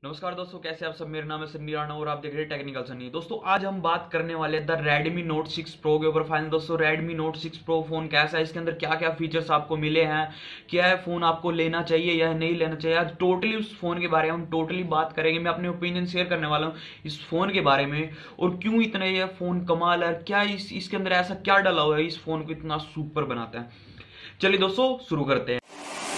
नमस्कार दोस्तों, कैसे आप सब। मेरा नाम है सन्नी राणा और आप देख रहे हैं टेक्निकल सन्नी। दोस्तों आज हम बात करने वाले हैं द Redmi Note 6 Pro के ऊपर। फाइनल दोस्तों Redmi Note 6 Pro फोन कैसा है, इसके अंदर क्या क्या फीचर्स आपको मिले हैं, क्या है फोन आपको लेना चाहिए या नहीं लेना चाहिए। आज टोटली उस फोन के बारे में हम टोटली बात करेंगे। मैं अपने ओपिनियन शेयर करने वाला हूँ इस फोन के बारे में और क्यों इतना ये फोन कमाल है, क्या इसके अंदर ऐसा क्या डाला हुआ है इस फोन को इतना सुपर बनाता है। चलिए दोस्तों शुरू करते हैं।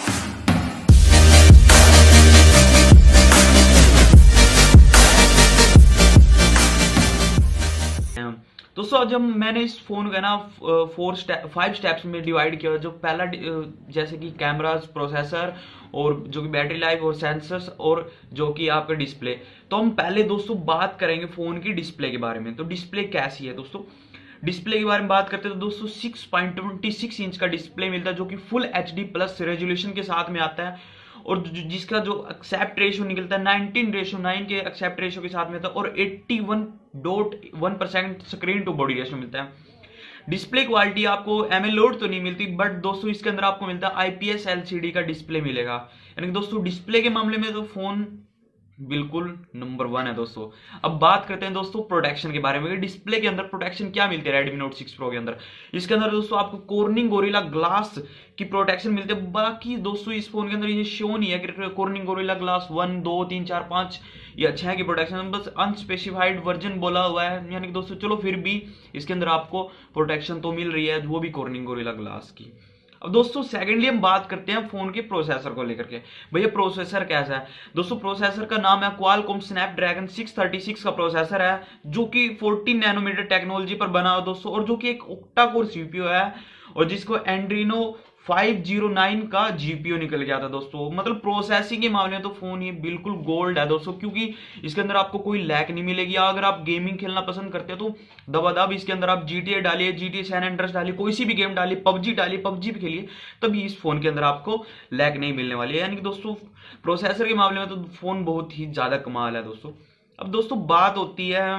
दोस्तों जब मैंने इस फोन का ना 5 स्टेप्स में डिवाइड किया। जो पहला जैसे कि कैमरास, प्रोसेसर और जो कि बैटरी लाइफ और सेंसर्स और जो कि आपका डिस्प्ले। तो हम पहले दोस्तों बात करेंगे फोन की डिस्प्ले के बारे में। तो डिस्प्ले कैसी है दोस्तों, डिस्प्ले के बारे में बात करते हैं तो दोस्तों 6.26 इंच का डिस्प्ले मिलता है जो कि फुल HD प्लस रेजोल्यूशन के साथ में आता है और जिसका जो एक्सेप्ट रेशियो निकलता है 19:9 के एक्सेप्ट रेशियो के साथ में था और 81.1% स्क्रीन टू बॉडी रेशियो मिलता है। डिस्प्ले क्वालिटी आपको एमोलेड तो नहीं मिलती, बट दोस्तों इसके अंदर आपको मिलता है IPS LCD का डिस्प्ले मिलेगा। यानी कि दोस्तों डिस्प्ले के मामले में तो फोन बिल्कुल नंबर 1 है दोस्तों। अब बात करते हैं दोस्तों प्रोटेक्शन के बारे में। डिस्प्ले के अंदर प्रोटेक्शन क्या मिलती है Redmi Note 6 Pro के अंदर। इसके अंदर दोस्तों आपको कॉर्निंग गोरिल्ला ग्लास की प्रोटेक्शन मिलती है। बाकी दोस्तों इस फोन के अंदर ये शो नहीं है कि कॉर्निंग गोरिल्ला ग्लास 1, 2, 3, 4, 5 या 6 की प्रोटेक्शन, बस अनस्पेसिफाइड वर्जन बोला हुआ है। यानी कि दोस्तों चलो फिर भी इसके अंदर आपको प्रोटेक्शन तो मिल रही है, वो भी कॉर्निंग गोरिल्ला ग्लास की। अब दोस्तों सेकेंडली हम बात करते हैं फोन के प्रोसेसर को लेकर के। भैया प्रोसेसर कैसा है दोस्तों, प्रोसेसर का नाम है Qualcomm Snapdragon 636 का प्रोसेसर है जो कि 14 नैनोमीटर टेक्नोलॉजी पर बना हुआ दोस्तों और जो कि एक ऑक्टा कोर सीपीयू है और जिसको एंड्रीनो 509 का GPU निकल गया था दोस्तों। मतलब प्रोसेसिंग के मामले में तो फोन ये बिल्कुल गोल्ड है दोस्तों, क्योंकि इसके अंदर आपको कोई लैग नहीं मिलेगी। अगर आप गेमिंग खेलना पसंद करते हो तो दबादब इसके अंदर आप GTA डालिए, GTA सैन एंड्रेस डालिए, कोई सी भी गेम डालिए, PUBG डालिए, PUBG भी खेलिए, तभी इस फोन के अंदर आपको लैग नहीं मिलने वाली है। यानी कि दोस्तों प्रोसेसर के मामले में तो फोन बहुत ही ज्यादा कमाल है दोस्तों। अब दोस्तों बात होती है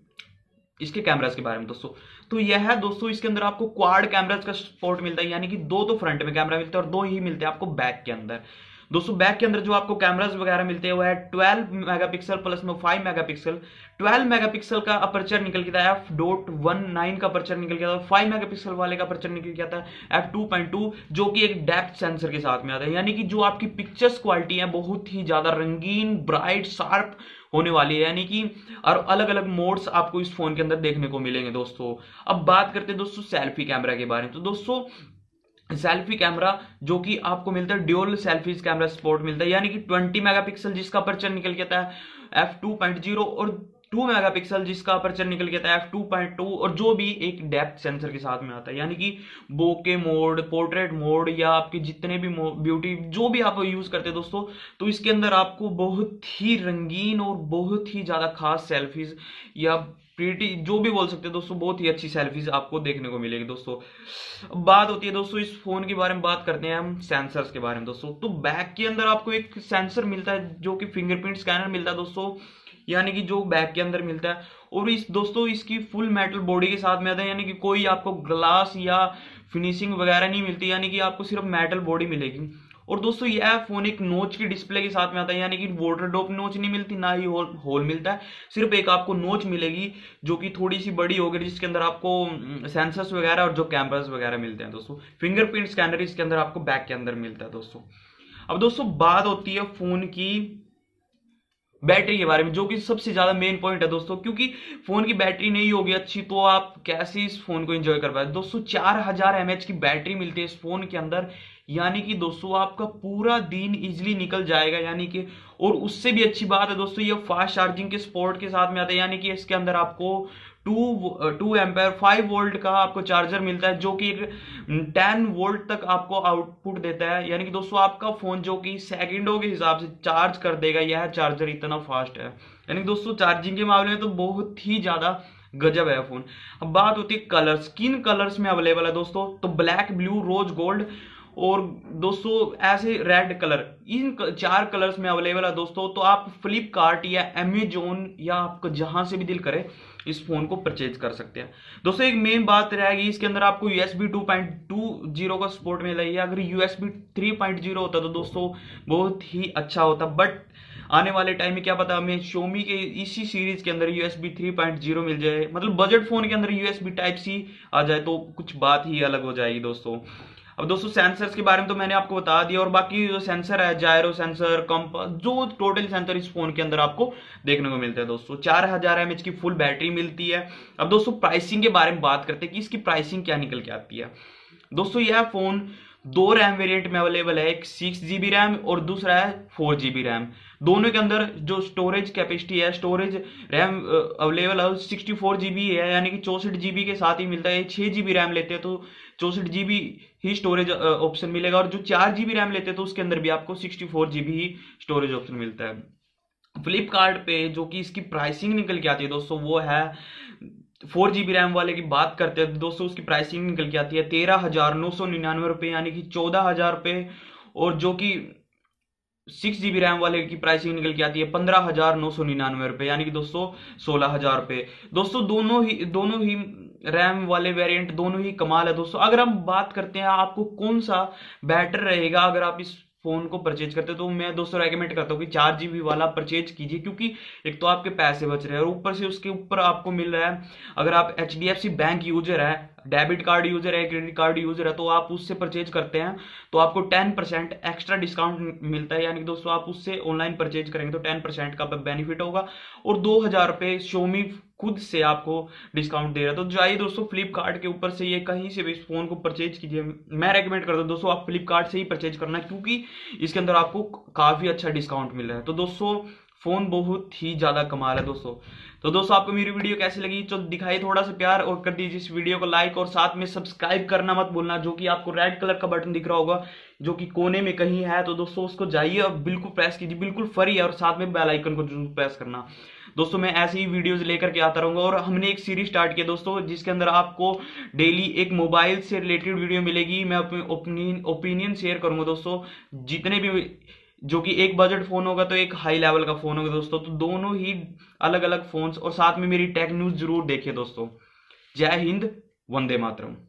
इसके कैमरास के बारे में दोस्तों। तो यह है दोस्तों इसके अंदर आपको क्वाड कैमरास का सपोर्ट मिलता है, यानी कि 2 तो फ्रंट में कैमरा मिलता है और 2 ही मिलते हैं आपको बैक के अंदर। दोस्तों बैक के अंदर जो आपको कैमरास वगैरह मिलते हैं वो है 12 मेगापिक्सल प्लस में 5 मेगापिक्सल। 12 मेगापिक्सल का अपर्चर निकल के था f.19 का अपर्चर निकल गया था। 5 मेगापिक्सल वाले का अपर्चर निकल गया था f2.2 जो कि एक डेप्थ सेंसर के साथ में आता है। यानी कि जो आपकी पिक्चर्स क्वालिटी है बहुत ही ज्यादा रंगीन, ब्राइट, शार्प होने वाली है। यानी कि और अलग अलग मोड्स आपको इस फोन के अंदर देखने को मिलेंगे दोस्तों। अब बात करते हैं दोस्तों सेल्फी कैमरा के बारे में। तो दोस्तों सेल्फी कैमरा जो कि आपको मिलता है ड्यूल सेल्फीज कैमरा सपोर्ट मिलता है, यानी कि 20 मेगापिक्सल जिसका अपर्चर निकल के आता है f2.0 और 2 मेगापिक्सल जिसका अपर्चर निकल के आता है f2.2 और जो भी एक डेप्थ सेंसर के साथ में आता है। यानी कि बोके मोड, पोर्ट्रेट मोड या आपके जितने भी ब्यूटी जो भी आप यूज करते हैं दोस्तों, तो इसके अंदर आपको बहुत ही रंगीन और बहुत ही ज्यादा खास सेल्फीज या प्रीटी जो भी बोल सकते हैं दोस्तों, बहुत ही अच्छी सेल्फीज आपको देखने को मिलेगी दोस्तों। बात होती है दोस्तों इस फोन के बारे में, बात करते हैं हम सेंसर्स के बारे में दोस्तों। तो बैक के अंदर आपको एक सेंसर मिलता है जो कि फिंगरप्रिंट स्कैनर मिलता है दोस्तों, यानी कि जो बैक के अंदर मिलता है। और इस दोस्तों इसकी फुल मेटल बॉडी के साथ में आता है, यानी कि कोई आपको ग्लास या फिनिशिंग वगैरह नहीं मिलती, यानी कि आपको सिर्फ मेटल बॉडी मिलेगी। और दोस्तों यह फोन एक नोच की डिस्प्ले के साथ में आता है, यानी कि वाटर ड्रॉप नोच नहीं मिलती, ना ही होल मिलता है, सिर्फ एक आपको नोच मिलेगी जो कि थोड़ी सी बड़ी होगी, जिसके अंदर आपको सेंसर्स वगैरह और जो कैमरास वगैरह मिलते हैं दोस्तों। फिंगरप्रिंट स्कैनर इसके अंदर आपको बैक के अंदर मिलता है दोस्तों। अब दोस्तों बात होती है फोन की बैटरी के बारे में, जो कि सबसे ज्यादा मेन पॉइंट है दोस्तों, क्योंकि फोन की बैटरी नहीं होगी अच्छी तो आप कैसे इस फोन को एंजॉय कर पाए। दोस्तों 4000 mAh की बैटरी मिलती है इस फोन के अंदर, यानी कि दोस्तों आपका पूरा दिन इजीली निकल जाएगा। यानी कि और उससे भी अच्छी बात है दोस्तों ये फास्ट चार्जिंग के सपोर्ट के साथ में आता है, यानी कि इसके अंदर आपको 2 एम्पेयर 5 वोल्ट का आपको चार्जर मिलता है जो कि 10 वोल्ट तक आपको आउटपुट देता है। यानी कि दोस्तों आपका फोन जो कि सेकंडों के हिसाब से चार्ज कर देगा, यह चार्जर इतना फास्ट है। यानी कि दोस्तों चार्जिंग के मामले में तो बहुत ही ज्यादा गजब है फोन। अब बात होती है कलर्स, किन कलर्स में अवेलेबल है दोस्तों, तो ब्लैक, ब्लू, रोज गोल्ड और दोस्तों ऐसे रेड कलर, इन 4 कलर्स में अवेलेबल है दोस्तों। तो आप फ्लिपकार्ट या अमेजोन या आपको जहां से भी दिल करे इस फोन को परचेज कर सकते हैं दोस्तों। एक मेन बात रहेगी इसके अंदर आपको USB 2.20 का सपोर्ट मिल रही है। अगर USB 3.0 होता तो दोस्तों बहुत ही अच्छा होता, बट आने वाले टाइम में क्या पता हमें Xiaomi के इसी सीरीज के अंदर USB 3.0 मिल जाए, मतलब बजट फोन के अंदर USB Type-C आ जाए तो कुछ बात ही अलग हो जाएगी दोस्तों। अब दोस्तों सेंसर्स के बारे में तो मैंने आपको बता दिया, और बाकी जो सेंसर है, जायरो सेंसर, कंपास, जो टोटल सेंसर इस फोन के अंदर आपको देखने को मिलता है दोस्तों। 4000 mAh की फुल बैटरी मिलती है। अब दोस्तों प्राइसिंग के बारे में बात करते हैं कि इसकी प्राइसिंग क्या निकल के आती है। दोस्तों यह फोन 2 रैम वेरिएंट में अवेलेबल है, एक 6GB रैम और दूसरा है 4GB रैम। दोनों के अंदर जो स्टोरेज कैपेसिटी है, स्टोरेज रैम अवेलेबल है 64GB है, यानी कि 64GB के साथ ही मिलता है। 6GB रैम लेते हैं तो 64GB ही स्टोरेज ऑप्शन मिलेगा, और जो 4GB रैम लेते हैं तो उसके अंदर भी आपको 64GB ही स्टोरेज ऑप्शन मिलता है। फ्लिपकार्ट पे जो कि इसकी प्राइसिंग निकल के आती है दोस्तों, वो है 4GB रैम वाले की बात करते हैं दोस्तों, उसकी प्राइसिंग निकल के आती है 13,999 रुपये, यानी कि 14,000 रुपये। और जो कि 6GB रैम वाले की प्राइसिंग निकल के आती है 15,999 रुपये, यानी कि दोस्तों 16,000 रुपये। दोस्तों दोनों ही रैम वाले वेरिएंट दोनों ही कमाल है दोस्तों। अगर हम बात करते हैं आपको कौन सा बेटर रहेगा अगर आप इस फोन को परचेज करते हैं, तो मैं दोस्तों रेकमेंड करता हूँ कि 4GB वाला परचेज कीजिए, क्योंकि एक तो आपके पैसे बच रहे हैं और ऊपर से उसके ऊपर आपको मिल रहा है, अगर आप HDFC बैंक यूजर है, डेबिट कार्ड यूजर है, क्रेडिट कार्ड यूजर है, तो आप उससे परचेज करते हैं तो आपको 10% एक्स्ट्रा डिस्काउंट मिलता है, यानी कि दोस्तों आप उससे ऑनलाइन परचेज करेंगे तो 10% का बेनिफिट होगा, और 2,000 रुपये Xiaomi खुद से आपको डिस्काउंट दे रहा है। तो जाइए दोस्तों फ्लिपकार्ट के ऊपर से ये कहीं से भी इस फोन को परचेज कीजिए। मैं रेकमेंड करता हूँ दोस्तों आप फ्लिपकार्ट से ही परचेज करना, क्योंकि इसके अंदर आपको काफी अच्छा डिस्काउंट मिल रहा है। तो दोस्तों फोन बहुत ही ज्यादा कमाल है दोस्तों। तो दोस्तों आपको मेरी वीडियो कैसी लगी, तो दिखाई थोड़ा सा प्यार और कर दीजिए इस वीडियो को लाइक, और साथ में सब्सक्राइब करना मत भूलना, जो कि आपको रेड कलर का बटन दिख रहा होगा जो कि कोने में कहीं है, तो दोस्तों उसको जाइए और बिल्कुल प्रेस कीजिए, बिल्कुल फ्री है, और साथ में बेल आइकन को जरूर प्रेस करना। दोस्तों मैं ऐसी ही वीडियोस लेकर के आता रहूंगा, और हमने एक सीरीज स्टार्ट किया दोस्तों जिसके अंदर आपको डेली एक मोबाइल से रिलेटेड वीडियो मिलेगी। मैं अपनी ओपिनियन शेयर करूंगा दोस्तों, जितने भी, जो कि एक बजट फोन होगा तो एक हाई लेवल का फोन होगा दोस्तों, तो दोनों ही अलग अलग फोन्स, और साथ में मेरी टेक न्यूज जरूर देखिए दोस्तों। जय हिंद, वंदे मातरम।